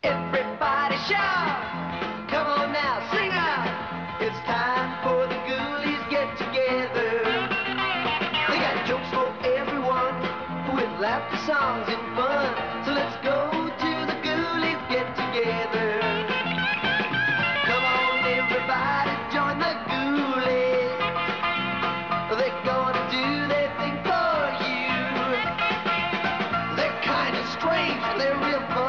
Everybody shout! Come on now, sing out! It's time for the Ghoulies get together. They got jokes for everyone, with laughter, songs, and fun. So let's go to the Ghoulies get together. Come on, everybody, join the Ghoulies. They're gonna do their thing for you. They're kind of strange, they're real fun.